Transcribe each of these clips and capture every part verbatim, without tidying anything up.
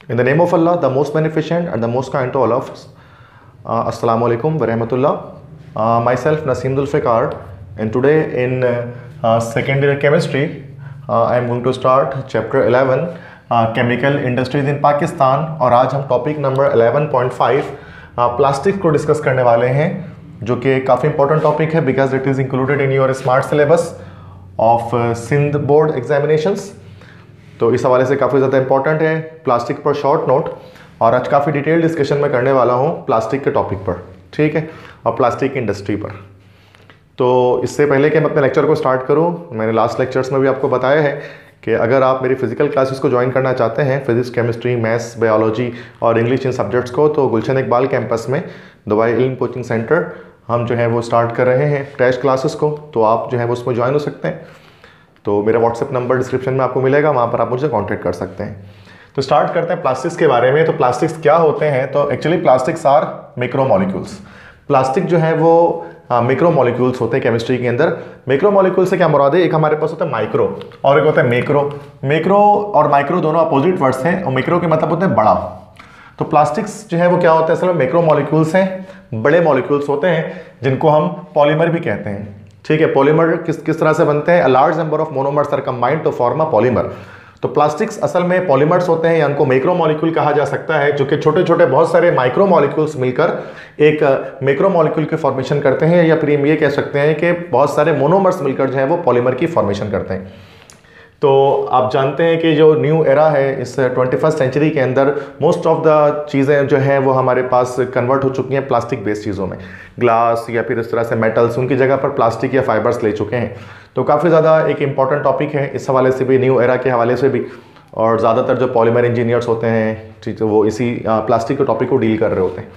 In the name of Allah, the most beneficent and the most kind to all of us. Uh, Assalamu alaikum wa rahmatullah. Uh, myself Naseem Zulfikar, and today in uh, uh, second year chemistry, uh, I am going to start chapter eleven, uh, chemical industries in Pakistan. और आज हम topic number eleven point five plastic को discuss करने वाले हैं, जो कि काफ़ी इंपॉर्टेंट टॉपिक है because it is included in your smart syllabus of Sindh board examinations. तो इस हवाले से काफ़ी ज़्यादा इंपॉर्टेंट है प्लास्टिक पर शॉर्ट नोट. और आज काफ़ी डिटेल डिस्कशन में करने वाला हूँ प्लास्टिक के टॉपिक पर, ठीक है, और प्लास्टिक इंडस्ट्री पर. तो इससे पहले कि मैं अपने लेक्चर को स्टार्ट करूँ, मैंने लास्ट लेक्चर्स में भी आपको बताया है कि अगर आप मेरी फिजिकल क्लासेस को ज्वाइन करना चाहते हैं, फिजिक्स, केमिस्ट्री, मैथ्स, बायोलॉजी और इंग्लिश इन सब्जेक्ट्स को, तो गुलशन इकबाल कैंपस में दुबई इल्म कोचिंग सेंटर हम जो है वो स्टार्ट कर रहे हैं टेस्ट क्लासेस को. तो आप जो है वो उसमें ज्वाइन हो सकते हैं. तो मेरा व्हाट्सएप नंबर डिस्क्रिप्शन में आपको मिलेगा, वहाँ पर आप मुझसे कांटेक्ट कर सकते हैं. तो स्टार्ट करते हैं प्लास्टिक्स के बारे में. तो प्लास्टिक्स क्या होते हैं? तो actually plastics are macromolecules. Plastic जो है वो मैक्रोमोलिक्यूल्स होते हैं केमिस्ट्री के अंदर. मैक्रोमोलिक्यूल से क्या मुराद है? एक हमारे पास होता है माइक्रो और एक होता है मैक्रो. मैक्रो और माइक्रो दोनों अपोजिट वर्ड्स हैं, और मैक्रो के मतलब होते हैं बड़ा. तो प्लास्टिक्स जो है वो क्या होता है? असल में मैक्रोमोलिक्यूल्स हैं, बड़े मॉलिक्यूल्स होते हैं जिनको हम पॉलीमर भी कहते हैं, ठीक है. पॉलीमर किस किस तरह से बनते हैं? A large number of monomers are combined to form a polymer. तो प्लास्टिक्स असल में पॉलीमर्स होते हैं या उनको मैक्रोमोलिक्यूल कहा जा सकता है, जो कि छोटे छोटे बहुत सारे माइक्रोमोलिक्यूल्स मिलकर एक मैक्रोमोलिक्यूल की फॉर्मेशन करते हैं, या फिर हम ये कह सकते हैं कि बहुत सारे मोनोमर्स मिलकर जो है वो पॉलीमर की फॉर्मेशन करते हैं. तो आप जानते हैं कि जो न्यू एरा है इस ट्वेंटी फर्स्ट सेंचुरी के अंदर, मोस्ट ऑफ द चीज़ें जो हैं वो हमारे पास कन्वर्ट हो चुकी हैं प्लास्टिक बेस्ड चीज़ों में. ग्लास या फिर इस तरह से मेटल्स, उनकी जगह पर प्लास्टिक या फाइबर्स ले चुके हैं. तो काफ़ी ज़्यादा एक इंपॉर्टेंट टॉपिक है इस हवाले से भी, न्यू एरा के हवाले से भी. और ज़्यादातर जो पॉलीमर इंजीनियर्स होते हैं, ठीक है, वो इसी प्लास्टिक के टॉपिक को डील कर रहे होते हैं.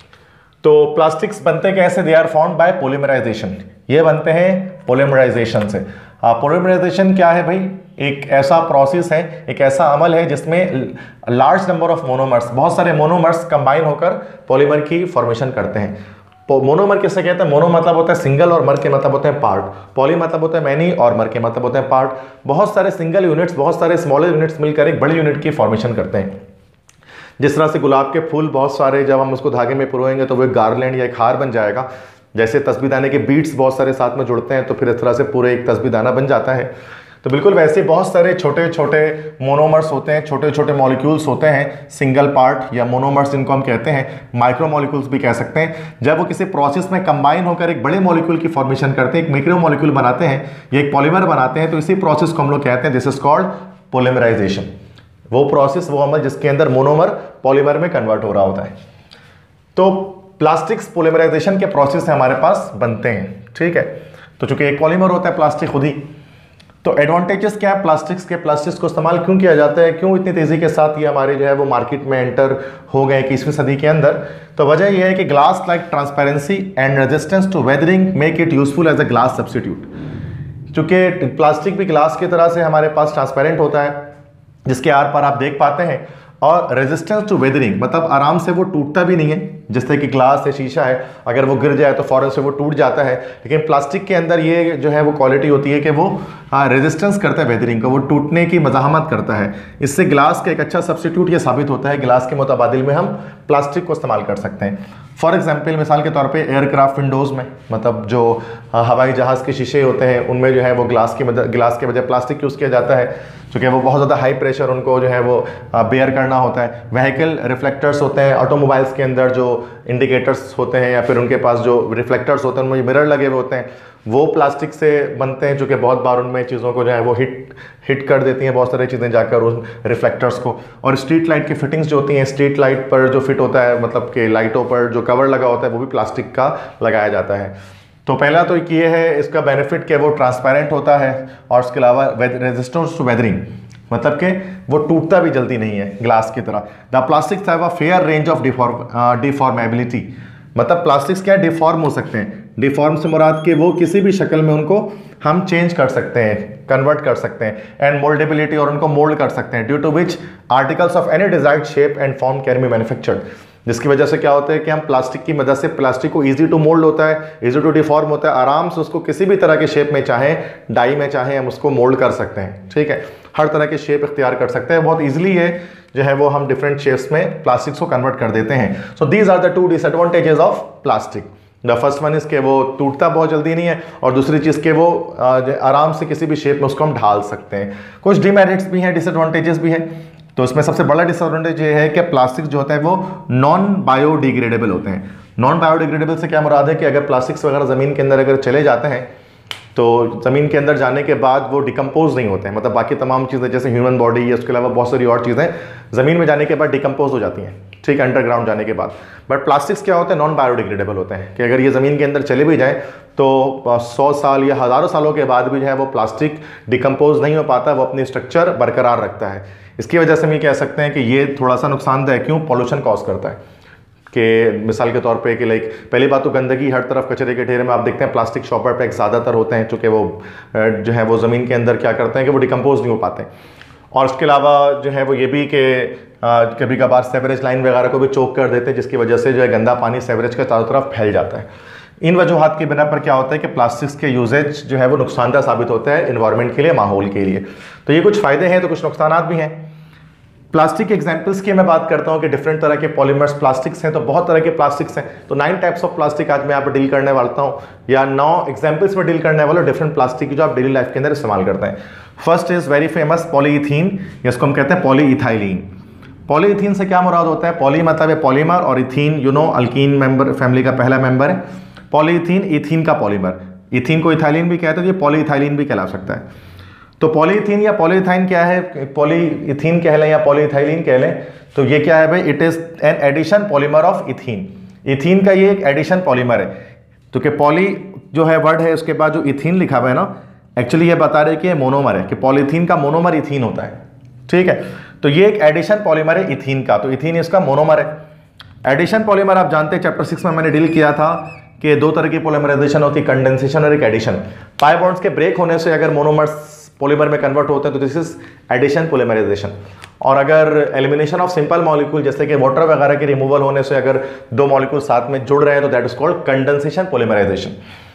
तो प्लास्टिक्स बनते कैसे? They are formed by polymerization. ये बनते हैं पॉलीमराइजेशन से. पॉलीमराइजेशन क्या है भाई? एक ऐसा प्रोसेस है, एक ऐसा अमल है जिसमें लार्ज नंबर ऑफ मोनोमर्स, बहुत सारे मोनोमर्स कंबाइन होकर पॉलीमर की फॉर्मेशन करते हैं. मोनोमर किससे कहते हैं? मोनो मतलब होता है सिंगल और मर के मतलब होते हैं पार्ट. पॉली मतलब होता है मैनी और मर के मतलब होते हैं पार्ट. बहुत सारे सिंगल यूनिट्स, बहुत सारे स्मॉलर यूनिट्स मिलकर एक बड़े यूनिट की फॉर्मेशन करते हैं. जिस तरह से गुलाब के फूल बहुत सारे जब हम उसको धागे में पिरोएंगे तो वो एक गार्लैंड या एक हार बन जाएगा. जैसे तस्बीदाने के बीट्स बहुत सारे साथ में जुड़ते हैं तो फिर इस तरह से पूरे एक तस्बीदाना बन जाता है. तो बिल्कुल वैसे बहुत सारे छोटे छोटे मोनोमर्स होते हैं, छोटे छोटे मॉलिक्यूल्स होते हैं, सिंगल पार्ट या मोनोमर्स जिनको हम कहते हैं, माइक्रो मॉलिक्यूल्स भी कह सकते हैं. जब वो किसी प्रोसेस में कंबाइन होकर एक बड़े मॉलिक्यूल की फॉर्मेशन करते हैं, एक मैक्रो मॉलिक्यूल बनाते हैं, ये एक पॉलीमर बनाते हैं, तो इसी प्रोसेस को हम लोग कहते हैं दिस इज कॉल्ड पॉलीमराइजेशन. वो प्रोसेस, वो अमल जिसके अंदर मोनोमर पॉलीमर में कन्वर्ट हो रहा होता है. तो प्लास्टिक्स पॉलीमराइजेशन के प्रोसेस से हमारे पास बनते हैं, ठीक है. तो चूंकि एक पॉलीमर होता है प्लास्टिक खुद ही, तो एडवांटेजेस क्या है प्लास्टिक्स के? प्लास्टिक्स को इस्तेमाल क्यों किया जाता है? क्यों इतनी तेज़ी के साथ ये हमारे जो है वो मार्केट में एंटर हो गए इक्कीसवीं सदी के अंदर? तो वजह यह है कि glass like transparency and resistance to weathering make it useful as a glass substitute. चूँकि प्लास्टिक भी ग्लास की तरह से हमारे पास ट्रांसपेरेंट होता है, जिसके आर पार आप देख पाते हैं, और रेजिस्टेंस टू वेदरिंग मतलब आराम से वो टूटता भी नहीं है. जैसे कि ग्लास है, शीशा है, अगर वो गिर जाए तो फ़ौरन से वो टूट जाता है. लेकिन प्लास्टिक के अंदर ये जो है वो क्वालिटी होती है कि वो हाँ रेजिस्टेंस करता है वेदरिंग को, वो टूटने की मज़ाहमत करता है. इससे ग्लास का एक अच्छा सब्स्टिट्यूट ये साबित होता है. ग्लास के मुताबिल में हम प्लास्टिक को इस्तेमाल कर सकते हैं. फॉर एग्जाम्पल, मिसाल के तौर पे एयरक्राफ्ट विंडोज़ में, मतलब जो हवाई जहाज़ के शीशे होते हैं उनमें जो है वो ग्लास की ग्लास के बजाय प्लास्टिक यूज़ किया जाता है, क्योंकि वो बहुत ज़्यादा हाई प्रेशर उनको जो है वो बेयर करना होता है. व्हीकल रिफ्लेक्टर्स होते हैं ऑटोमोबाइल्स के अंदर, जो इंडिकेटर्स होते हैं या फिर उनके पास जो रिफ्लेक्टर्स होते हैं उनमें मिरर लगे हुए होते हैं, वो प्लास्टिक से बनते हैं, जो कि बहुत बार उनमें चीज़ों को जो है वो हिट हिट कर देती हैं, बहुत सारी चीज़ें जाकर उन रिफ्लेक्टर्स को. और स्ट्रीट लाइट की फिटिंग्स जो होती हैं, स्ट्रीट लाइट पर जो फिट होता है, मतलब कि लाइटों पर जो कवर लगा होता है वो भी प्लास्टिक का लगाया जाता है. तो पहला तो ये है इसका बेनिफिट कि वो ट्रांसपेरेंट होता है, और उसके अलावा रेजिस्टेंस टू वेदरिंग, मतलब कि वो टूटता भी जल्दी नहीं है ग्लास की तरह. The plastics have a fair range of deformability. मतलब प्लास्टिक्स क्या डिफॉर्म हो सकते हैं. डिफॉर्म से मुराद के वो किसी भी शक्ल में उनको हम चेंज कर सकते हैं, कन्वर्ट कर सकते हैं. एंड मोल्डेबिलिटी, और उनको मोल्ड कर सकते हैं, due to which articles of any desired shape and form can be manufactured. जिसकी वजह से क्या होता है कि हम प्लास्टिक की मदद से, प्लास्टिक को ईजी टू मोल्ड होता है, ईजी टू डिफॉर्म होता है, आराम से उसको किसी भी तरह के शेप में चाहे, डाई में चाहे हम उसको मोल्ड कर सकते हैं। ठीक है, हर तरह के शेप इख्तियार कर सकते हैं, बहुत ईजिली है जो है वो हम डिफरेंट शेप्स में प्लास्टिक्स को कन्वर्ट कर देते हैं। So these are the two disadvantages of plastic. The first one is के वो टूटता बहुत जल्दी नहीं है, और दूसरी चीज़ के वो आराम से किसी भी शेप में उसको हम ढाल सकते हैं। कुछ डिमेरिट्स भी हैं, डिसएडवांटेजेस भी हैं। तो इसमें सबसे बड़ा डिसएडवांटेज ये है कि प्लास्टिक जो होता है वो नॉन बायोडिग्रेडेबल होते हैं। नॉन बायोडिग्रेडेबल से क्या मुराद है कि अगर प्लास्टिक्स वगैरह ज़मीन के अंदर अगर चले जाते हैं तो ज़मीन के अंदर जाने के बाद वो डिकम्पोज नहीं होते हैं, मतलब बाकी तमाम चीज़ें जैसे ह्यूमन बॉडी या उसके अलावा बहुत सारी और चीज़ें ज़मीन में जाने के बाद डिकम्पोज हो जाती हैं, ठीक है, अंडरग्राउंड जाने के बाद। बट प्लास्टिक्स क्या होते हैं, नॉन बायोडिग्रेडेबल होते हैं कि अगर ये ज़मीन के अंदर चले भी जाएँ तो सौ साल या हज़ारों सालों के बाद भी जो है वो प्लास्टिक डिकम्पोज नहीं हो पाता, वो अपनी स्ट्रक्चर बरकरार रखता है। इसकी वजह से हम ये कह सकते हैं कि ये थोड़ा सा नुकसानदेह है। क्यों? पॉल्यूशन कॉज करता है। कि मिसाल के तौर पे कि लाइक पहली बात तो गंदगी, हर तरफ कचरे के ढेरे में आप देखते हैं प्लास्टिक शॉपर पैक ज़्यादातर होते हैं, चूँकि वो जो है वो ज़मीन के अंदर क्या करते हैं कि वो डिकम्पोज नहीं हो पाते। और उसके अलावा जो है वो ये भी कि कभी कभार सेवरेज लाइन वगैरह को भी चोक कर देते हैं, जिसकी वजह से जो है गंदा पानी सेवरेज के चारों तरफ फैल जाता है। इन वजूहात की बिना पर क्या होता है कि प्लास्टिक्स के यूजेज जो है वो नुकसानदायक साबित होता है इन्वायरमेंट के लिए, माहौल के लिए। तो ये कुछ फ़ायदे हैं तो कुछ नुकसानात भी हैं। प्लास्टिक एग्जाम्पल्स की मैं बात करता हूँ कि डिफरेंट तरह के पॉलीमर्स प्लास्टिक्स हैं, तो बहुत तरह के प्लास्टिक्स हैं। तो नाइन टाइप्स ऑफ प्लास्टिक आज मैं यहाँ पर डील करने वाला हूँ, या नौ एग्जाम्पल्स में डील करने वाला डिफरेंट प्लास्टिक जो आप डेली लाइफ के अंदर इस्तेमाल करते हैं। First is very famous polyethene, जिसको हम कहते हैं पॉलीइथाइलीन। पॉलीइथीन से क्या मुराद होता है? पॉली मतलब है पॉलीमर, और ethene you know alkene member family का पहला मेंबर है। पॉलीइथीन इथीन का पॉलीमर, इथीन को इथाइलिन भी कहते हैं, ये पॉलीइथाइलिन भी कहला सकता है। तो पॉलीइथीन या पॉलीइथाइन क्या है? पॉलीइथीन कह लें या पॉलीइथाइलिन कह लें, तो ये क्या है भाई? It is an addition polymer of ethene. Ethene का ये एक एडिशन पॉलीमर है। तो कि पॉली जो है वर्ड है, उसके बाद जो इथीन लिखा हुआ है ना, एक्चुअली ये बता रहे कि ये मोनोमर है, कि पॉलीथीन का मोनोमर इथीन होता है। ठीक है, तो ये एक एडिशन पॉलीमर है इथीन का, तो इथीन इसका मोनोमर है। एडिशन पॉलीमर आप जानते हैं, चैप्टर सिक्स में मैंने डील किया था कि दो तरह की पॉलीमराइजेशन होती है, कंडेंसेशन और एक एडिशन। पाई बॉन्ड्स के ब्रेक होने से अगर मोनोमर्स पॉलीमर में कन्वर्ट होते हैं तो दिस इज एडिशन पॉलीमराइजेशन। और अगर एलिमिनेशन ऑफ सिंपल मॉलिक्यूल जैसे कि वाटर वगैरह के रिमूवल होने से अगर दो मॉलिक्यूल साथ में जुड़ रहे हैं तो that is called condensation polymerization.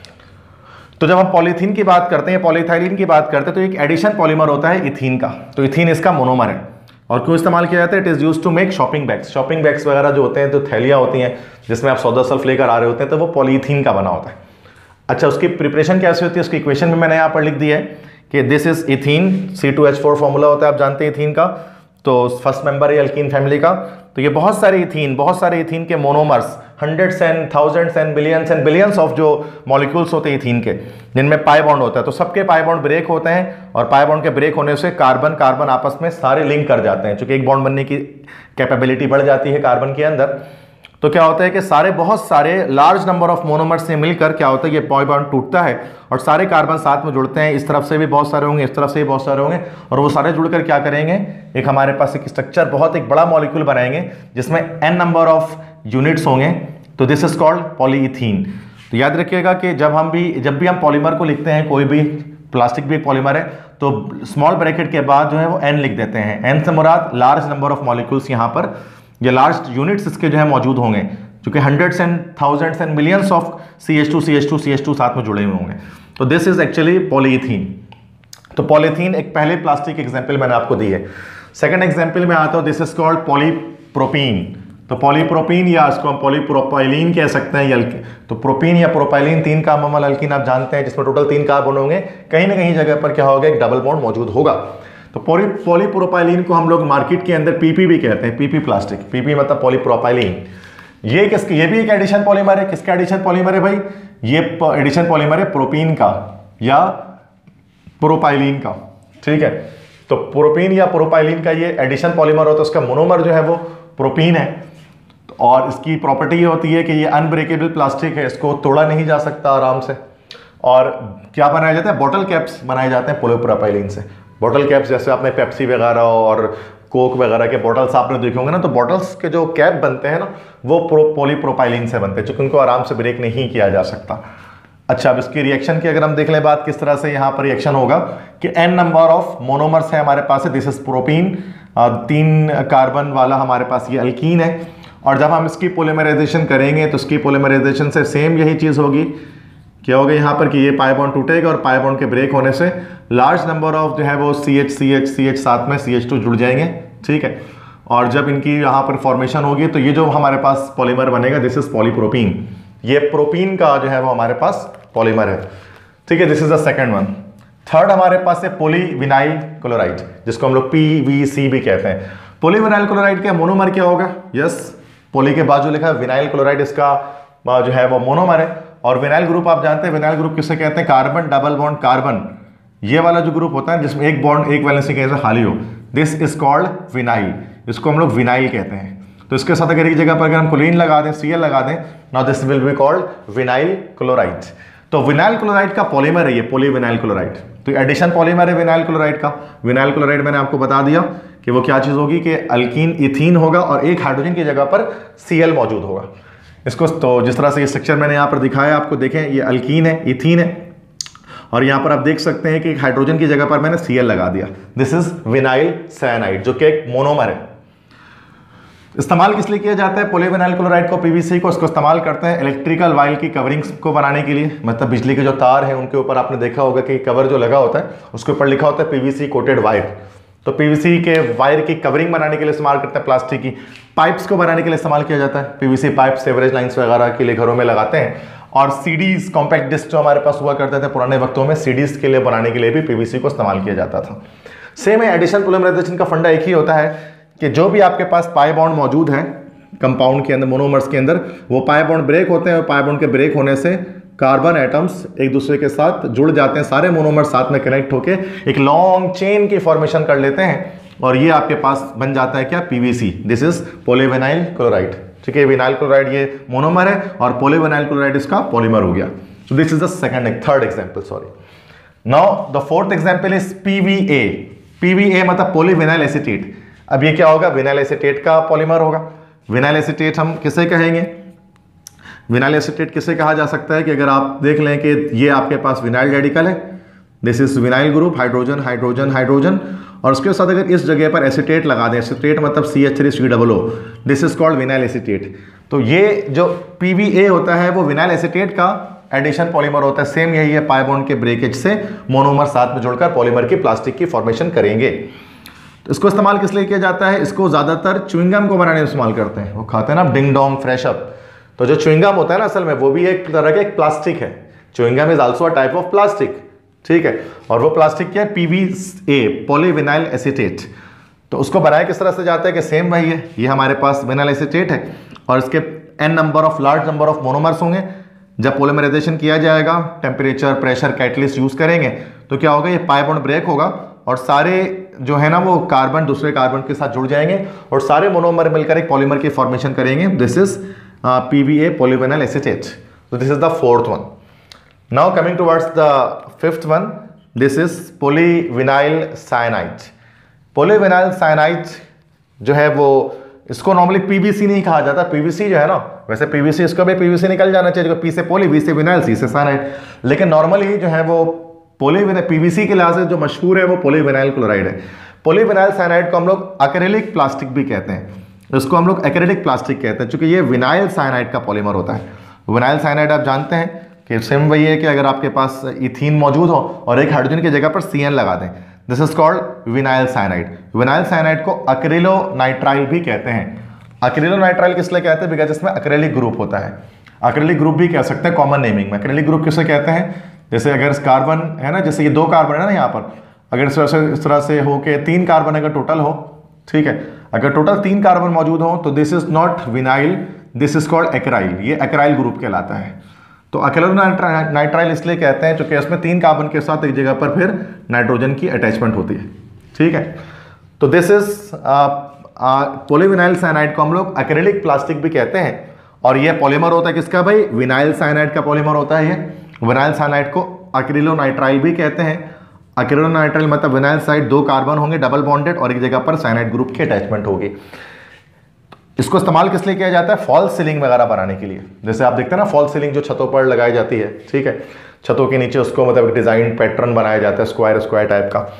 तो जब हम पॉलीथीन की बात करते हैं, पॉलीइथाइलिन की बात करते हैं, तो एक एडिशन पॉलीमर होता है इथीन का, तो इथीन इसका मोनोमर है। और क्यों इस्तेमाल किया जाता है? It is use to make shopping bags. Shopping bags वगैरह जो होते हैं, तो थैलियाँ होती हैं जिसमें आप सौदा सल्फ लेकर आ रहे होते हैं, तो वो पॉलीथीन का बना होता है। अच्छा, उसकी प्रिपरेशन कैसे होती है? उसकी इक्वेशन भी मैंने यहाँ पर लिख दी है कि this is ethene, C two H four formula होता है, आप जानते हैं इथीन का, तो फर्स्ट मेंबर है अल्कीन फैमिली का। तो ये बहुत सारे इथीन, बहुत सारे इथीन के monomers, hundreds and thousands and billions and billions of जो मॉलिक्यूल्स होते हैं इथीन के, जिनमें पाई बॉन्ड होता है, तो सबके पाई बॉन्ड ब्रेक होते हैं, और पाई बॉन्ड के ब्रेक होने से कार्बन कार्बन आपस में सारे लिंक कर जाते हैं, क्योंकि एक बॉन्ड बनने की कैपेबिलिटी बढ़ जाती है कार्बन के अंदर। तो क्या होता है कि सारे बहुत सारे लार्ज नंबर ऑफ मोनोमर्स से मिलकर क्या होता है, ये पाई बॉन्ड टूटता है और सारे कार्बन साथ में जुड़ते हैं। इस तरफ से भी बहुत सारे होंगे, इस तरफ से भी बहुत सारे होंगे, और वो सारे जुड़कर क्या करेंगे, एक हमारे पास एक स्ट्रक्चर, बहुत एक बड़ा मॉलिक्यूल बनाएंगे जिसमें एन नंबर ऑफ यूनिट्स होंगे। तो दिस इज कॉल्ड पॉलीइथीन। तो याद रखिएगा कि जब हम भी जब भी हम पॉलीमर को लिखते हैं, कोई भी प्लास्टिक भी पॉलीमर है, तो स्मॉल ब्रैकेट के बाद जो है वो एन लिख देते हैं। एन से मुराद लार्ज नंबर ऑफ मॉलिक्यूल्स, यहाँ पर ये लार्ज यूनिट्स इसके जो है मौजूद होंगे, क्योंकि hundreds and thousands and millions of C H two C H two C H two साथ में जुड़े हुए होंगे। तो दिस इज एक्चुअली पॉलीइथीन। तो पॉलीथीन एक पहले प्लास्टिक एग्जाम्पल मैंने आपको दी है। सेकंड एग्जाम्पल में आता हूँ, दिस इज कॉल्ड पॉलीप्रोपीन। तो पॉलीप्रोपीन या इसको हम पॉलीप्रोपाइलीन कह सकते हैं, या तो प्रोपीन या प्रोपाइलीन तीन कार्बन अल्कीन आप जानते हैं, जिसमें टोटल तीन कार्बन होंगे, कहीं ना कहीं जगह पर क्या होगा, एक डबल बॉन्ड मौजूद होगा। तो पॉली पॉलीप्रोपाइलीन को हम लोग मार्केट के अंदर पीपी भी कहते हैं, पीपी प्लास्टिक, पीपी मतलब पॉलीप्रोपाइलीन। ये किस ये भी एक एडिशन पॉलीमर है। किसका एडिशन पॉलीमर है भाई? ये एडिशन पॉलीमर है प्रोपीन का या प्रोपाइलीन का। ठीक है, तो प्रोपीन या प्रोपाइलीन का ये एडिशन पॉलीमर होता है, उसका मोनोमर जो है वो प्रोपीन है, और इसकी प्रॉपर्टी ये होती है कि ये अनब्रेकेबल प्लास्टिक है, इसको तोड़ा नहीं जा सकता आराम से। और क्या बनाया जाता है? बॉटल कैप्स बनाए जाते हैं पॉलीप्रोपाइलीन से। बॉटल कैप्स जैसे आपने पेप्सी वगैरह और कोक वगैरह के बॉटल्स आपने देखे होंगे ना, तो बॉटल्स के जो कैप बनते हैं ना, वो प्रो पॉलीप्रोपाइलीन से बनते हैं, क्योंकि उनको आराम से ब्रेक नहीं किया जा सकता। अच्छा, अब इसकी रिएक्शन की अगर हम देख लें बात किस तरह से यहाँ पर रिएक्शन होगा, कि एन नंबर ऑफ मोनोमर्स है हमारे पास है, दिस इज प्रोपीन, तीन कार्बन वाला हमारे पास ये अल्कीन है, और जब हम इसकी पोलीमराइजेशन करेंगे तो इसकी पोलीमराइजेशन से सेम यही चीज़ होगी, क्या होगा यहाँ पर कि ये पाई बॉन्ड टूटेगा और पाई बॉन्ड के ब्रेक होने से लार्ज नंबर ऑफ जो है वो C H C H C H साथ में सी एच टू जुड़ जाएंगे, ठीक है। और जब इनकी यहाँ पर फॉर्मेशन होगी तो ये जो हमारे पास पॉलीमर बनेगा, दिस इज पॉलीप्रोपीन, ये प्रोपीन का जो है वो हमारे पास पॉलीमर है, ठीक है। This is the second one. Third हमारे पास है पॉलीविनाइल क्लोराइड, जिसको हम लोग पी वी सी भी कहते हैं। पॉलीविनाइल क्लोराइड का मोनोमर क्या होगा? यस, पॉली के बाद जो लिखा है विनाइल क्लोराइड, इसका जो है वो मोनोमर है। और विनाइल ग्रुप आप जानते हैं, विनाइल ग्रुप किसे कहते हैं? कार्बन डबल बॉन्ड कार्बन, ये वाला जो ग्रुप होता है जिसमें एक बॉन्ड एक वैलेंसी के खाली हो, दिस इज कॉल्ड विनाइल, इसको हम लोग विनाइल कहते हैं। तो इसके साथ अगर एक जगह पर अगर हम क्लोरीन लगा दें, सी एल लगा दें, now this will be called vinyl chloride. तो विनाइल क्लोराइड का पॉलीमर है ये पॉलीविनाइल क्लोराइड। तो एडिशन पॉलीमर है विनाइल क्लोराइड का। विनाइल क्लोराइड मैंने आपको बता दिया कि वो क्या चीज होगी कि अल्कीन इथीन होगा और एक हाइड्रोजन की जगह पर सी एल मौजूद होगा। इसको तो जिस तरह से ये स्ट्रक्चर मैंने यहाँ पर दिखाया आपको, देखें ये अल्कीन है, इथीन है, और यहाँ पर आप देख सकते हैं कि हाइड्रोजन की जगह पर मैंने सी एल लगा दिया। दिस इज विनाइल साइनाइड, जो कि एक मोनोमर है। इस्तेमाल किस लिए किया जाता है पॉलीविनाइल क्लोराइड को, पीवीसी को? इसको इस्तेमाल करते हैं इलेक्ट्रिकल वायर की कवरिंग्स को बनाने के लिए। मतलब बिजली के जो तार हैं उनके ऊपर आपने देखा होगा कि कवर जो लगा होता है उसके ऊपर लिखा होता है पीवीसी कोटेड वायर। तो पीवीसी के वायर की कवरिंग बनाने के लिए इस्तेमाल करते हैं। प्लास्टिक की पाइप्स को बनाने के लिए इस्तेमाल किया जाता है पीवीसी पाइप, सेवरेज लाइन्स वगैरह के लिए घरों में लगाते हैं। और सीडीज, कॉम्पैक्ट डिस्क जो हमारे पास हुआ करते थे पुराने वक्तों में, सीडीज के लिए बनाने के लिए भी पीवीसी को इस्तेमाल किया जाता था। सेम है, एडिशन पॉलीमराइजेशन का फंडा एक ही होता है कि जो भी आपके पास पाई बॉन्ड मौजूद है कंपाउंड के अंदर, मोनोमर्स के अंदर, वो पाई बॉन्ड ब्रेक होते हैं और पाई बॉन्ड के ब्रेक होने से कार्बन एटम्स एक दूसरे के साथ जुड़ जाते हैं, सारे मोनोमर्स साथ में कनेक्ट होके एक लॉन्ग चेन की फॉर्मेशन कर लेते हैं और ये आपके पास बन जाता है क्या? PVC. This is polyvinyl chloride, ठीक है। विनाइल क्लोराइड ये मोनोमर है और पॉलीविनाइल क्लोराइड इसका पॉलीमर हो गया। So this is the second third example, sorry. Now the fourth example is PVA. PVA मतलब पॉलीविनाइल एसीटेट। अब ये क्या होगा? विनाइल एसीटेट का पॉलीमर होगा। विनाइल एसीटेट हम किसे कहेंगे? विनाइल एसीटेट किसे कहा जा सकता है कि अगर आप देख लें कि ये आपके पास विनाइल रेडिकल है, this is vinyl group, hydrogen hydrogen hydrogen, और उसके साथ अगर इस जगह पर एसीटेट लगा दें, एसीटेट मतलब C H three C double O, this is called vinyl acetate. तो ये जो पीवीए होता है वो विनाइल एसीटेट का एडिशन पॉलीमर होता है। सेम यही है, पाई बॉन्ड के ब्रेकेज से मोनोमर साथ में जुड़कर पॉलीमर की प्लास्टिक की फॉर्मेशन करेंगे। तो इसको इस्तेमाल किस लिए किया जाता है? इसको ज्यादातर च्युइंगम को बनाने में इस्तेमाल करते हैं। वो खाते हैं ना डिंग डोंग फ्रेश अप, तो जो च्युइंगम होता है ना असल में वो भी एक तरह का एक प्लास्टिक है। Chewing gum is also a type of plastic, ठीक है। और वो प्लास्टिक क्या है? PVA, polyvinyl acetate. तो उसको बनाया किस तरह से जाता है कि सेम वही है, ये हमारे पास विनाइल एसीटेट है और इसके n number of large number of monomers होंगे। जब पॉलीमराइजेशन किया जाएगा, टेम्परेचर, प्रेशर, कैटलिस्ट यूज करेंगे तो क्या होगा? ये पाई बॉन्ड ब्रेक होगा और सारे जो है ना वो कार्बन दूसरे कार्बन के साथ जुड़ जाएंगे और सारे मोनोमर मिलकर एक पॉलीमर की फॉर्मेशन करेंगे। This is PVA, polyvinyl acetate. So this is the fourth one. Now coming towards the fifth one, this is polyvinyl cyanide. Polyvinyl cyanide जो है वो, इसको नॉर्मली पीवीसी नहीं कहा जाता। पीवीसी जो है ना, वैसे पीवीसी, इसको भी पीवीसी निकल जाना चाहिए, पी से पोली, वी से विनाइल, सी से साइनाइड, लेकिन नॉर्मली जो है वो पॉलीविनाइल, पीवीसी के लिहाज से जो मशहूर है वो पॉलीविनाइल क्लोराइड है। पॉलीविनाइल साइनाइड को हम लोग एक्रेलिक प्लास्टिक भी कहते हैं, इसको हम लोग एक्रेलिक प्लास्टिक कहते हैं क्योंकि ये विनाइल साइनाइड का पॉलीमर होता है। विनाइल साइनाइड आप जानते हैं कि सेम वही है कि अगर आपके पास इथीन मौजूद हो और एक हाइड्रोजन की जगह पर सी एन लगा दें, this is called vinyl cyanide. Vinyl cyanide को अक्रिलोनाइट्राइल भी कहते हैं। अक्रिलोनाइट्राइल किस लिए कहते हैं? बिकॉज इसमें अक्रेलिक ग्रुप होता है। अक्रेलिक ग्रुप भी कह सकते हैं कॉमन नेमिंग में। अक्रेलिक ग्रुप किसे कहते हैं? जैसे अगर कार्बन है ना, जैसे ये दो कार्बन है ना यहाँ पर, अगर इस तरह से इस तरह से हो के तीन कार्बन अगर टोटल हो, ठीक है, अगर टोटल तीन कार्बन मौजूद हो तो this is not vinyl, this is called acryl. ये एक्राइल ग्रुप कहलाता है। तो अक्रिलोनाइट्राइल इसलिए कहते हैं क्योंकि इसमें तीन कार्बन के साथ एक जगह पर फिर नाइट्रोजन की अटैचमेंट होती है, ठीक है। तो दिस इज पॉलीविनाइल साइनाइड को हम लोग एक्रेलिक प्लास्टिक भी कहते हैं और ये पॉलीमर होता है किसका भाई? विनाइल साइनाइड का पॉलीमर होता है ये। विनाइल साइनाइड को अक्रिलोनाइट्राइल भी कहते हैं। अक्रिलोनाइट्राइल मतलब विनाइल साइड, दो कार्बन होंगे डबल बॉन्डेड और एक जगह पर साइनाइड ग्रुप की अटैचमेंट होगी। इसको इस्तेमाल किस लिए किया जाता है? फॉल सीलिंग वगैरह बनाने के लिए। जैसे आप देखते हैं ना फॉल सीलिंग जो छतों पर लगाई जाती है, ठीक है, छतों के नीचे उसको मतलब डिजाइन पैटर्न बनाया जाता है स्क्वायर स्क्वायर टाइप का।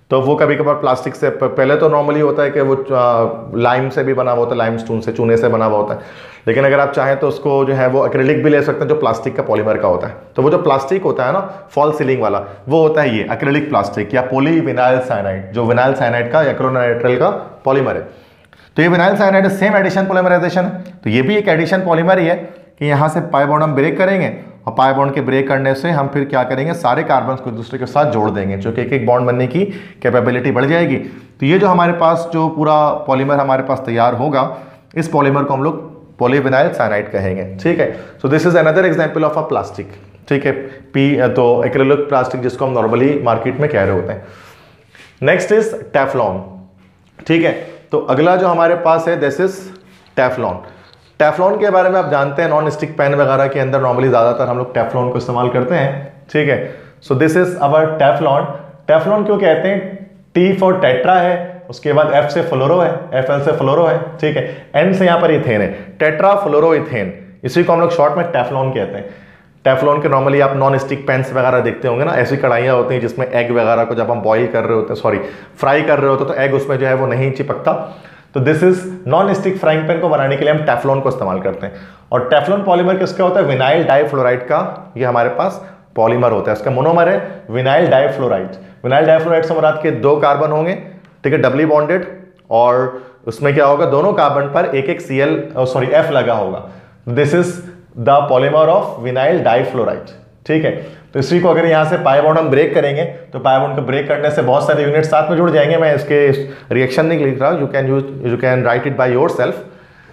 तो वो कभी कभार प्लास्टिक से, पहले तो नॉर्मली होता है कि वो लाइम से भी बना हुआ होता है, लाइम स्टोन से, चूने से बना हुआ होता है, लेकिन अगर आप चाहें तो उसको जो है वो एक्रिलिक भी ले सकते हैं जो प्लास्टिक का पॉलीमर का होता है। तो वो जो प्लास्टिक होता है ना फॉल सीलिंग वाला, वो होता है ये एक्रिलिक प्लास्टिक या पॉली विनाइल साइनाइड, जो विनाइल साइनाइड का एक्रोनाइट्रल का पॉलीमर है। तो ये vinyl cyanide same addition polymerization है, तो ये भी एक एडिशन पॉलीमर ही है कि यहाँ से पाई बॉन्ड हम ब्रेक करेंगे और पाई बॉन्ड के ब्रेक करने से हम फिर क्या करेंगे, सारे कार्बन को एक दूसरे के साथ जोड़ देंगे, जो कि एक एक बॉन्ड बनने की कैपेबिलिटी बढ़ जाएगी। तो ये जो हमारे पास जो पूरा पॉलीमर हमारे पास तैयार होगा, इस पॉलीमर को हम लोग पॉलीविनाइल साइनाइड कहेंगे, ठीक है। So this is another example of a plastic, ठीक है, पी तो एक्रिलिक प्लास्टिक जिसको हम नॉर्मली मार्केट में कह रहे होते हैं। नेक्स्ट इज टेफ्लॉन, ठीक है। तो अगला जो हमारे पास है दिस इज टेफ्लॉन। टेफ्लॉन के बारे में आप जानते हैं, नॉन स्टिक पेन वगैरह के अंदर नॉर्मली ज़्यादातर हम लोग टेफ्लॉन को इस्तेमाल करते हैं, ठीक है। So this is our Teflon. Teflon क्यों कहते हैं? टी फॉर टेट्रा है, उसके बाद एफ से फ्लोरो है, एफ एल से फ्लोरो है, ठीक है, एन से यहाँ पर इथेन है, टेट्रा फ्लोरो इथेन, इसी को हम लोग शॉर्ट में टेफ्लॉन कहते हैं। टेफ्लॉन के नॉर्मली आप नॉन स्टिक पेन्स वगैरह देखते होंगे ना, ऐसी कढ़ाइयाँ होती हैं जिसमें एग वगैरह को जब हम बॉईल कर रहे होते हैं, सॉरी फ्राई कर रहे होते हैं, तो एग उसमें जो है वो नहीं चिपकता। तो this is non stick frying pan को बनाने के लिए हम टेफ्लॉन को इस्तेमाल करते हैं। और टेफ्लॉन पॉलीमर किसका होता है? विनाइल डाइफ्लोराइड का ये हमारे पास पॉलीमर होता है, इसका मोनोमर है विनाइल डाइफ्लोराइड। विनाइल डाइफ्लोराइड से मुराद के दो कार्बन होंगे, ठीक है, डबली बॉन्डेड, और उसमें क्या होगा, दोनों कार्बन पर एक एक सी एल सॉरी एफ लगा होगा। This is the polymer of vinyl difluoride, ठीक है। तो इसी को अगर यहाँ से पाई बॉन्ड हम ब्रेक करेंगे तो पाई बॉन्ड को ब्रेक करने से बहुत सारे यूनिट साथ में जुड़ जाएंगे। मैं इसके रिएक्शन नहीं लिख रहा, you can use you can write it by yourself.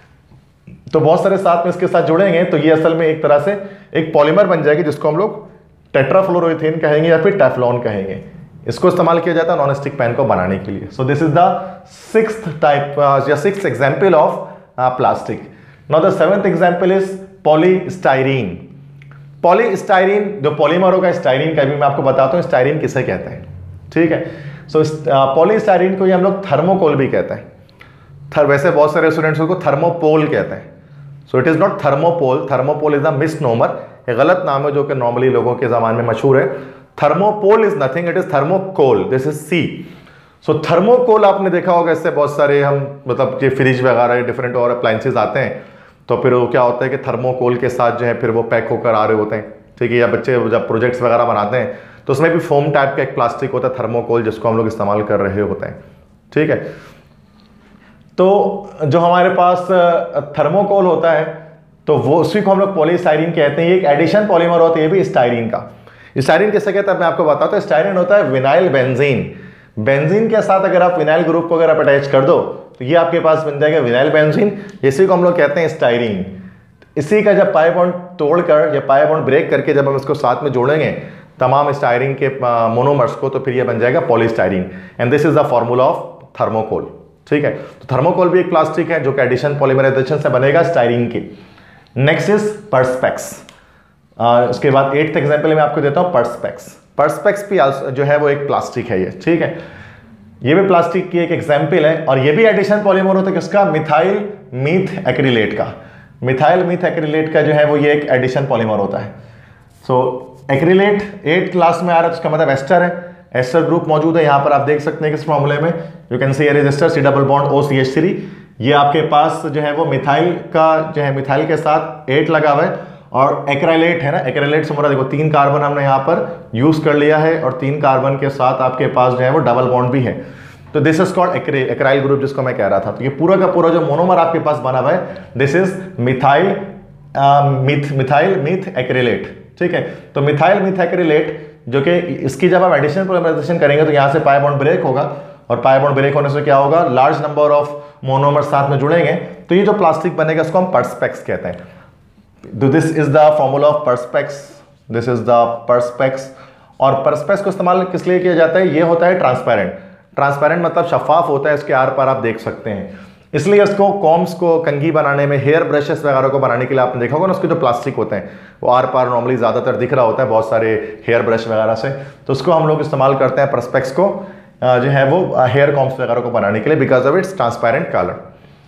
तो बहुत सारे साथ में इसके साथ जुड़ेंगे तो ये असल में एक तरह से एक पॉलीमर बन जाएगी जिसको हम लोग टेट्राफ्लोरोइथेन कहेंगे या फिर टेफ्लॉन कहेंगे। इसको इस्तेमाल किया जाता है नॉन स्टिक पैन को बनाने के लिए। So this is the sixth type या sixth example of plastic. Now the seventh example is polystyrene. Polystyrene जो पॉलीमर होगा स्टाइरीन का, भी मैं आपको बताता हूँ स्टाइरीन किसे कहते हैं, ठीक है। सो पॉलीस्टाइरीन को ये हम लोग थर्मोकोल भी कहते हैं। थर वैसे बहुत सारे स्टूडेंट्स को थर्मोपोल कहते हैं। So it is not thermopol, thermopol is a misnomer, एक गलत नाम है जो कि नॉर्मली लोगों के जबान में मशहूर है। Thermopol is nothing, it is thermocol, this is C. So thermocol आपने देखा होगा, इससे बहुत सारे हम मतलब ये फ्रिज वगैरह डिफरेंट और अप्लायंसेज आते हैं, तो फिर वो क्या होता है कि थर्मोकोल के साथ जो है फिर वो पैक होकर आ रहे होते हैं, ठीक है। या बच्चे जब प्रोजेक्ट्स वगैरह बनाते हैं तो उसमें भी फोम टाइप का एक प्लास्टिक होता है थर्मोकोल, जिसको हम लोग इस्तेमाल कर रहे होते हैं, ठीक है। तो जो हमारे पास थर्मोकोल होता है तो वो उसी को हम लोग पॉलीस्टाइरीन कहते हैं। ये एक एडिशन पॉलीमर होता है, ये भी स्टाइरीन का। स्टाइरीन किससे कहता है मैं आपको बताता हूँ। स्टाइरीन होता है विनाइल बेंजीन। बेंजीन के साथ अगर आप विनाइल ग्रुप को अगर आप अटैच कर दो तो ये आपके पास बन जाएगा विनाइल बेंजीन, इसी को हम लोग कहते हैं स्टाइरीन। इसी का जब पाई बॉन्ड तोड़कर या पाई बॉन्ड ब्रेक करके जब हम इसको साथ में जोड़ेंगे तमाम स्टाइरीन के मोनोमर्स को, तो फिर ये बन जाएगा polystyrene, and this is the formula of thermocol, ठीक है। तो थर्मोकोल भी एक प्लास्टिक है जो कि एडिशन पॉलीमराइजेशन से बनेगा स्टाइरीन की। Next is Perspex. उसके बाद एट्थ एग्जाम्पल मैं आपको देता हूँ पर्सपेक्स। पर्सपेक्स भी जो है वो एक प्लास्टिक है ये, ठीक है। ये भी प्लास्टिक की एक एग्जाम्पल है और ये भी एडिशन पॉलीमर होता है किसका? मिथाइल मीथ एक्रिलेट का। मिथाइल मीथ एक्रिलेट का जो है वो ये एक एडिशन पॉलीमर होता है। सो एक्रिलेट एट क्लास में आ रहा है, उसका मतलब एस्टर है, एस्टर ग्रुप मौजूद है यहाँ पर, आप देख सकते हैं किस फॉर्मूले में, you can see ester C double bond O C H three. ये आपके पास जो है वो मिथाइल का जो है मिथाइल के साथ एट लगा हुआ है, और एक्राइलेट है ना, एक्राइलेट से मुराद देखो तीन कार्बन हमने यहाँ पर यूज कर लिया है और तीन कार्बन के साथ आपके पास जो है वो डबल बॉन्ड भी है। तो this is called acryl group, जिसको मैं कह रहा था। तो ये पूरा का पूरा जो मोनोमर आपके पास बना हुआ है this is methyl meth methyl methacrylate, ठीक है। तो मिथाइल मीथ एक्रिलेट जो कि इसकी जब आप एडिशन पॉलीमराइजेशन करेंगे तो यहाँ से पाई बॉन्ड ब्रेक होगा, और पाई बॉन्ड ब्रेक होने से क्या होगा, लार्ज नंबर ऑफ मोनोमर साथ में जुड़ेंगे, तो ये जो प्लास्टिक बनेगा इसको हम पर्सपेक्स कहते हैं। This is the formula of Perspex, this is the Perspex. और पर्सपेक्स को इस्तेमाल किस लिए किया जाता है? ये होता है ट्रांसपेरेंट। ट्रांसपेरेंट मतलब शफाफ होता है, इसके आर पार आप देख सकते हैं, इसलिए इसको कॉम्स को कंघी बनाने में, हेयर ब्रशेस वगैरह को बनाने के लिए आपने देखा होगा ना, उसके जो प्लास्टिक होते हैं वो आर पार नॉर्मली ज़्यादातर दिख रहा होता है बहुत सारे हेयर ब्रश वगैरह से, तो उसको हम लोग इस्तेमाल करते हैं पर्सपेक्स को जो है वो हेयर कॉम्स वगैरह को बनाने के लिए, because of its transparent colour.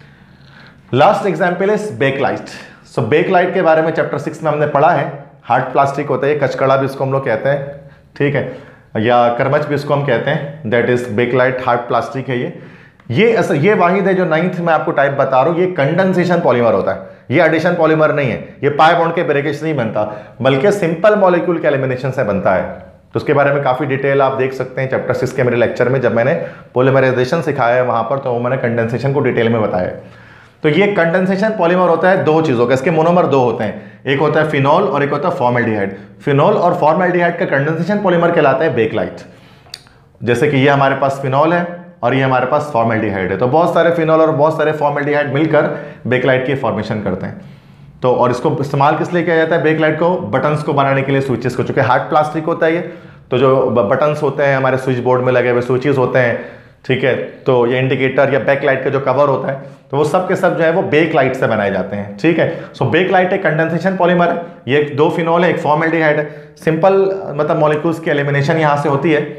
Last example is Bakelite. So Bakelite के बारे में चैप्टर सिक्स में हमने पढ़ा है। हार्ड प्लास्टिक होता है, कचकड़ा भी इसको हम लोग कहते हैं, ठीक है। या करमच भी इसको हम कहते हैं, that is Bakelite hard plastic है ये ये ऐसा ये वाहिद है जो नाइन्थ में आपको टाइप बता रहा हूँ, ये कंडेंसेशन पॉलीमर होता है, ये एडिशन पॉलीमर नहीं है, ये पाई बॉन्ड के ब्रेकेज से नहीं बनता बल्कि सिंपल मॉलिक्यूल के एलिमिनेशन से बनता है। तो उसके बारे में काफी डिटेल आप देख सकते हैं चैप्टर सिक्स के मेरे लेक्चर में, जब मैंने पॉलीमराइजेशन सिखाया है वहां पर, तो वो मैंने कंडेंसेशन को डिटेल में बताया है। तो ये कंडेंसेशन पॉलीमर होता है दो चीजों का, इसके मोनोमर दो होते हैं, एक होता है फिनॉल और एक होता है फॉर्मेल्डिहाइड। फिनॉल और फॉर्मेल्डिहाइड का कंडेंसेशन पॉलीमर कहलाता है बेकलाइट। जैसे कि ये हमारे पास फिनॉल है और ये हमारे पास फॉर्मेल्डिहाइड है, तो बहुत सारे फिनॉल और बहुत सारे फॉर्मेल्डिहाइड मिलकर बेकलाइट की फॉर्मेशन करते हैं। तो और इसको इस्तेमाल किस लिए किया जाता है बेकलाइट को? बटन्स को बनाने के लिए, स्विचेस को, चूंकि हार्ड प्लास्टिक होता है ये, तो जो बटन्स होते हैं हमारे स्विच बोर्ड में लगे हुए, स्विचेस होते हैं, ठीक है, तो ये इंडिकेटर या बैकलाइट का जो कवर होता है, तो वो सब के सब जो है वो बेकलाइट से बनाए जाते हैं, ठीक है। सो बेकलाइट एक कंडेंसेशन पॉलीमर है, ये दो फिनॉल है, एक फॉर्मेल्डिहाइड है। सिंपल मतलब मॉलिक्यूल्स की एलिमिनेशन यहां से होती है।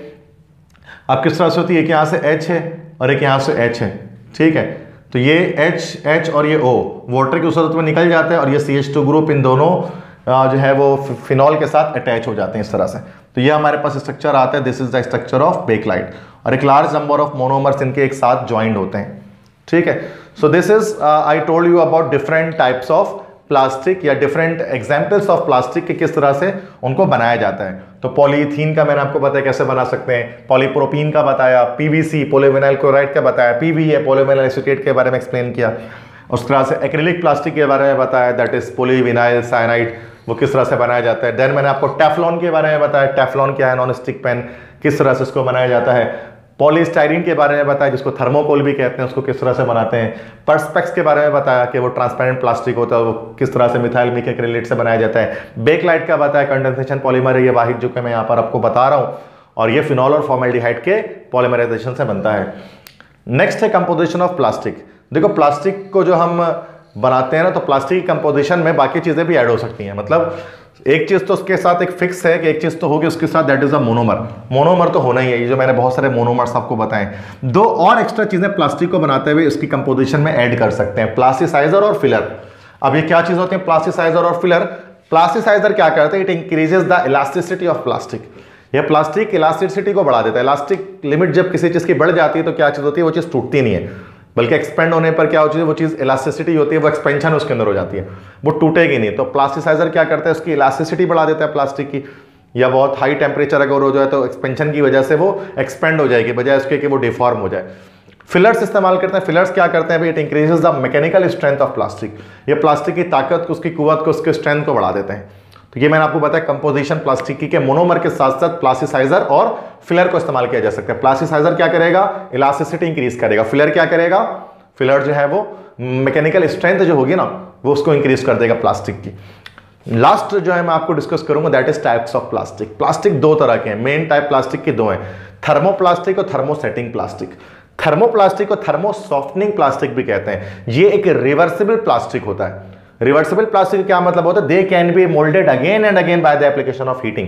अब किस तरह से होती है कि यहां से H है और एक यहां से H है, ठीक है, तो ये H H और ये O वाटर की सूरत में निकल जाते हैं और ये सी एच टू ग्रुप इन दोनों जो है वो फिनॉल के साथ अटैच हो जाते हैं इस तरह से। तो ये हमारे पास स्ट्रक्चर आता है, this is the structure of Bakelite, और एक लार्ज नंबर ऑफ मोनोमर्स इनके एक साथ ज्वाइंट होते हैं, ठीक है। So this is I told you about different types of plastic या डिफरेंट एग्जाम्पल्स ऑफ प्लास्टिक के किस तरह से उनको बनाया जाता है। तो पॉलीथीन का मैंने आपको बताया कैसे बना सकते हैं, पॉलीप्रोपीन का बताया, पीवीसी पॉलीविनाइल क्लोराइड का बताया, पीवी है पॉलीविनाइल एसीटेट के बारे में एक्सप्लेन किया, उस तरह से एक्रिलिक प्लास्टिक के बारे में बताया, दैट इज पॉलीविनाइल साइनाइड, वो किस तरह से बनाया जाता है। देन मैंने आपको टेफ्लॉन के बारे में बताया, टेफ्लॉन क्या है, नॉन स्टिक पेन, किस तरह से इसको बनाया जाता है। पॉलीस्टाइरीन के बारे में बताया जिसको थर्मोकोल भी कहते हैं, उसको किस तरह से बनाते हैं। पर्सपेक्स के बारे में बताया कि वो ट्रांसपेरेंट प्लास्टिक होता है, वो किस तरह से मिथाइल मिक एक्रिलेट से बनाया जाता है। बेकलाइट का बताया कंडेंसेशन पॉलीमर है ये वाहिद जो कि मैं यहाँ पर आपको बता रहा हूँ, और ये फिनॉल और फॉर्मेल्डिहाइड के पॉलीमराइजेशन से बनता है। नेक्स्ट है कंपोजिशन ऑफ प्लास्टिक। देखो प्लास्टिक को जो हम बनाते हैं ना, तो प्लास्टिक की कंपोजिशन में बाकी चीजें भी ऐड हो सकती हैं। मतलब एक चीज तो उसके साथ एक फिक्स है कि एक चीज तो होगी उसके साथ, that is a monomer. Monomer तो होना ही है, ये जो मैंने बहुत सारे मोनोमर्स आपको बताएं। दो और एक्स्ट्रा चीजें प्लास्टिक को बनाते हुए इसकी कंपोजिशन में ऐड कर सकते हैं, प्लास्टिसाइजर और फिलर। अब ये क्या चीज होती है प्लास्टिसाइजर और फिलर? प्लास्टिसाइजर क्या करते हैं, it increases the elasticity of plastic. ये प्लास्टिक इलास्टिसिटी को बढ़ा देता है। इलास्टिक लिमिट जब किसी चीज की बढ़ जाती है तो क्या चीज होती है, वो चीज टूटती नहीं है, बल्कि एक्सपेंड होने पर क्या होती है, वो चीज इलास्टिसिटी होती है, वो एक्सपेंशन उसके अंदर हो जाती है, वो टूटेगी नहीं। तो प्लास्टिसाइजर क्या करता है, उसकी इलास्टिसिटी बढ़ा देता है प्लास्टिक की, या बहुत हाई टेम्परेचर अगर हो जाए तो एक्सपेंशन की वजह से वो एक्सपेंड हो जाएगी, बजाय उसके कि वो डिफॉर्म हो जाए। फिलर्स इस्तेमाल करते हैं। फिलर्स क्या करते हैं, it increases the mechanical strength of plastic. ये प्लास्टिक की ताकत को, उसकी कुव्वत को, उसके स्ट्रेंथ को बढ़ा देते हैं। तो ये मैंने आपको बताया कंपोजिशन प्लास्टिक की के मोनोमर के साथ साथ प्लास्टिसाइजर और फिलर को इस्तेमाल किया जा सकता है। प्लास्टिसाइजर क्या करेगा, इलास्टिसिटी इंक्रीज करेगा। फिलर क्या करेगा, फिलर जो है वो मैकेनिकल स्ट्रेंथ जो होगी ना वो उसको इंक्रीज कर देगा प्लास्टिक की। लास्ट जो है मैं आपको डिस्कस करूंगा that is types of plastic. Plastic दो तरह के हैं, मेन टाइप प्लास्टिक के दो हैं, थर्मोप्लास्टिक और थर्मोसेटिंग प्लास्टिक। थर्मोप्लास्टिक को थर्मो सॉफ्टनिंग प्लास्टिक भी कहते हैं। ये एक रिवर्सिबल प्लास्टिक होता है। रिवर्सिबल प्लास्टिक क्या मतलब होता है, they can be moulded again and again by the application of heating.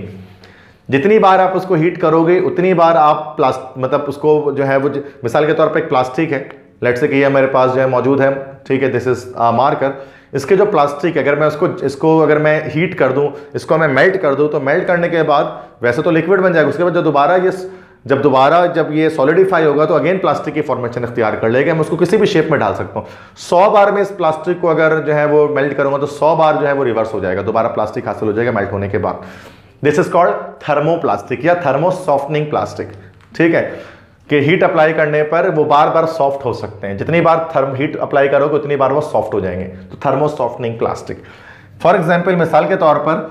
जितनी बार आप उसको हीट करोगे उतनी बार आप प्लास्ट मतलब उसको जो है वो, मिसाल के तौर पर एक प्लास्टिक है, लेट्स से कि ये मेरे पास जो है मौजूद है, ठीक है, दिस इज मार्कर। इसके जो प्लास्टिक अगर मैं उसको इसको अगर मैं हीट कर दूं, इसको मैं मेल्ट कर दूं, तो मेल्ट करने के बाद वैसे तो लिक्विड बन जाएगा, उसके बाद जब दोबारा ये जब दोबारा जब ये सॉलिडिफाई होगा तो अगेन प्लास्टिक की फॉर्मेशन इख्तियार कर लेगा। मैं उसको किसी भी शेप में डाल सकता हूँ। सौ बार में इस प्लास्टिक को अगर जो है वो मेल्ट करूंगा तो सौ बार जो है वो रिवर्स हो जाएगा, दोबारा प्लास्टिक हासिल हो जाएगा मेल्ट होने के बाद। दिस इज कॉल्ड थर्मोप्लास्टिक या थर्मो सॉफ्टनिंग प्लास्टिक, ठीक है, कि हीट अप्लाई करने पर वो बार बार सॉफ्ट हो सकते हैं। जितनी बार थर्म हीट अप्लाई करोगे उतनी बार वो सॉफ्ट हो जाएंगे, तो thermo softening plastic. For example मिसाल के तौर पर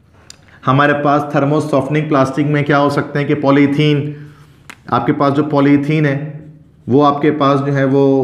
हमारे पास थर्मो सॉफ्टनिंग प्लास्टिक में क्या हो सकते हैं कि पॉलीथीन, आपके पास जो पॉलीथीन है वो आपके पास जो है वो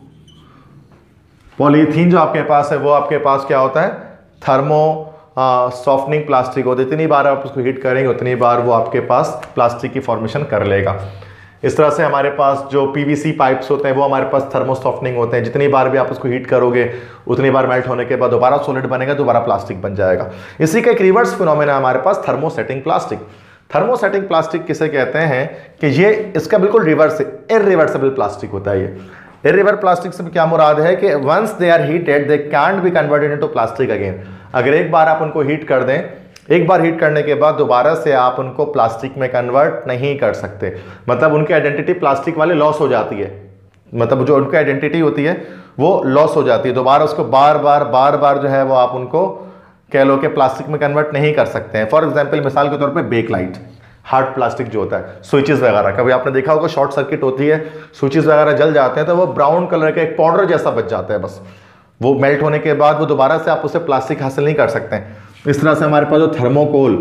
पॉलीथीन जो आपके पास है वो आपके पास क्या होता है, थर्मो सॉफ्टनिंग प्लास्टिक होता है। जितनी बार आप उसको हीट करेंगे उतनी बार वो आपके पास प्लास्टिक की फॉर्मेशन कर लेगा। इस तरह से हमारे पास जो पीवीसी पाइप्स होते हैं वो हमारे पास थर्मो सॉफ्टनिंग होते हैं। जितनी बार भी आप उसको हीट करोगे उतनी बार मेल्ट होने के बाद दोबारा सॉलिड बनेगा, दोबारा प्लास्टिक बन जाएगा। इसी का एक रिवर्स फिनोमेना हमारे पास थर्मोसेटिंग प्लास्टिक। थर्मोसेटिंग प्लास्टिक किसे कहते हैं कि ये इसका बिल्कुल रिवर्स इरिवर्सिबल प्लास्टिक होता है। ये इरिवर्सिबल प्लास्टिक से क्या मुराद है कि once they are heated they can't be converted into plastic again. अगर एक बार आप उनको हीट कर दें, एक बार हीट करने के बाद दोबारा से आप उनको प्लास्टिक में कन्वर्ट नहीं कर सकते, मतलब उनकी आइडेंटिटी प्लास्टिक वाले लॉस हो जाती है, मतलब जो उनकी आइडेंटिटी होती है वो लॉस हो जाती है। दोबारा उसको बार बार बार बार जो है वो आप उनको कह लो कि प्लास्टिक में कन्वर्ट नहीं कर सकते हैं। फॉर एग्जांपल मिसाल के तौर पे बेक लाइट, हार्ड प्लास्टिक जो होता है, स्विचेस वगैरह, कभी आपने देखा होगा शॉर्ट सर्किट होती है, स्विचेस वगैरह जल जाते हैं तो वो ब्राउन कलर का एक पाउडर जैसा बच जाता है, बस वो मेल्ट होने के बाद वो दोबारा से आप उससे प्लास्टिक हासिल नहीं कर सकते हैं। इस तरह से हमारे पास जो थर्मोकोल,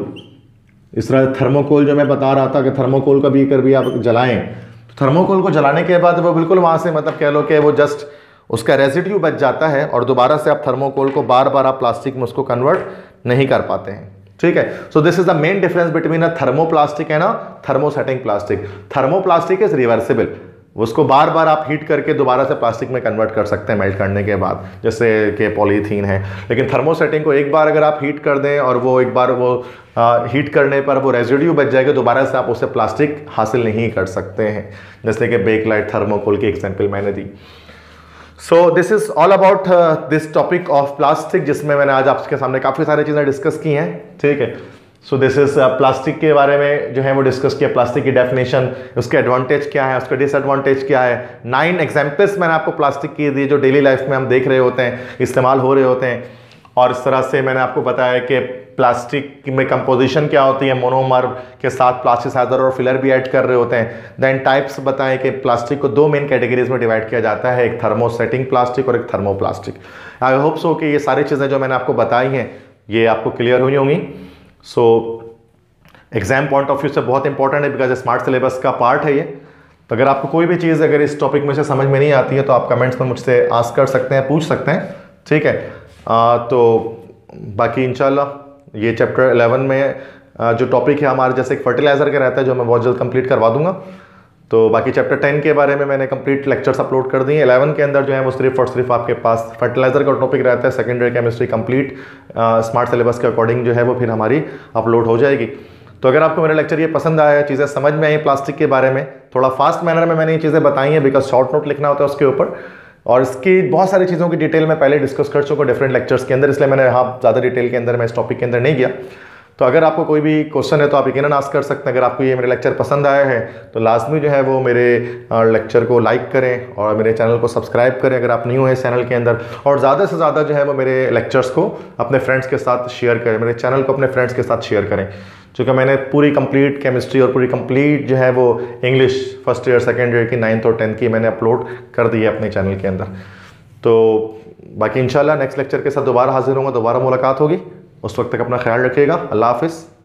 इस तरह थर्मोकोल जो मैं बता रहा था कि थर्मोकोल का भी कर भी आप जलाएं, तो थर्मोकोल को जलाने के बाद वो बिल्कुल वहाँ से मतलब कह लो कि वो जस्ट उसका रेजिड्यू बच जाता है और दोबारा से आप थर्मोकोल को बार बार आप प्लास्टिक में उसको कन्वर्ट नहीं कर पाते हैं। ठीक है, so this is the main difference between a thermoplastic and a thermosetting plastic. Thermoplastic is reversible, उसको बार बार आप हीट करके दोबारा से प्लास्टिक में कन्वर्ट कर सकते हैं मेल्ट करने के बाद, जैसे कि पॉलीथीन है। लेकिन थर्मोसेटिंग को एक बार अगर आप हीट कर दें और वो एक बार वो आ, हीट करने पर वो रेजिड्यू बच जाएगा, दोबारा से आप उससे प्लास्टिक हासिल नहीं कर सकते हैं, जैसे कि बेक लाइट, थर्मोकोल की एग्जाम्पल मैंने दी। So this is all about this topic of plastic, जिसमें मैंने आज आपके सामने काफ़ी सारी चीज़ें डिस्कस की हैं। ठीक है, सो दिस इज प्लास्टिक के बारे में जो है वो डिस्कस किया, प्लास्टिक की डेफिनेशन, उसके एडवांटेज क्या है, उसके डिसएडवांटेज क्या है। नाइन एग्जाम्पल्स मैंने आपको प्लास्टिक की दी जो डेली लाइफ में हम देख रहे होते हैं, इस्तेमाल हो रहे होते हैं। और इस तरह से मैंने आपको बताया कि प्लास्टिक में कंपोजिशन क्या होती है, मोनोमर के साथ प्लास्टिसाइजर और फिलर भी ऐड कर रहे होते हैं। देन टाइप्स बताएं कि प्लास्टिक को दो मेन कैटेगरीज में डिवाइड किया जाता है, एक थर्मोसेटिंग प्लास्टिक और एक थर्मोप्लास्टिक। आई होप सो कि ये सारी चीज़ें जो मैंने आपको बताई हैं ये आपको क्लियर हुई होंगी। So exam point of view से बहुत इंपॉर्टेंट है, बिकॉज स्मार्ट सिलेबस का पार्ट है ये। तो अगर आपको कोई भी चीज़ अगर इस टॉपिक में से समझ में नहीं आती है तो आप कमेंट्स में मुझसे आस्क कर सकते हैं, पूछ सकते हैं। ठीक है, आ, तो बाकी इंशाल्लाह ये चैप्टर इलेवन में आ, जो टॉपिक है हमारे जैसे एक फर्टिलाइज़र का रहता है जो मैं बहुत जल्द कंप्लीट करवा दूंगा। तो बाकी चैप्टर टेन के बारे में मैंने कंप्लीट लेक्चर्स अपलोड कर दिए। इलेवन के अंदर जो है वो सिर्फ और सिर्फ आपके पास फर्टिलाइज़र का टॉपिक रहता है। Secondary chemistry complete smart syllabus के अकॉर्डिंग जो है वो फिर हमारी अपलोड हो जाएगी। तो अगर आपको मेरा लेक्चर ये पसंद आया, चीज़ें समझ में आई प्लास्टिक के बारे में, थोड़ा फास्ट मैनर में मैंने ये चीज़ें बताई हैं बिकॉज शॉर्ट नोट लिखना होता है उसके ऊपर, और इसकी बहुत सारी चीज़ों की डिटेल में पहले डिस्कस कर चुका डिफरेंट लेक्चर्स के अंदर, इसलिए मैंने यहाँ ज़्यादा डिटेल के अंदर मैं इस टॉपिक के अंदर नहीं गया। तो अगर आपको कोई भी क्वेश्चन है तो आप यकीनन आस्क कर सकते हैं। अगर आपको ये मेरा लेक्चर पसंद आया है तो लाजमी जो है वो मेरे लेक्चर को लाइक करें और मेरे चैनल को सब्सक्राइब करें अगर आप न्यू हैं इस चैनल के अंदर, और ज़्यादा से ज़्यादा जो है वो मेरे लेक्चर्स को अपने फ्रेंड्स के साथ शेयर करें, मेरे चैनल को अपने फ्रेंड्स के साथ शेयर करें। क्योंकि मैंने पूरी कंप्लीट केमिस्ट्री और पूरी कंप्लीट जो है वो English first year second year की नाइन्थ और टेंथ की मैंने अपलोड कर दी है अपने चैनल के अंदर। तो बाकी इंशाल्लाह नेक्स्ट लेक्चर के साथ दोबारा हाजिर होंगे, दोबारा मुलाकात होगी। उस वक्त तक अपना ख्याल रखिएगा। अल्लाह हाफिज़।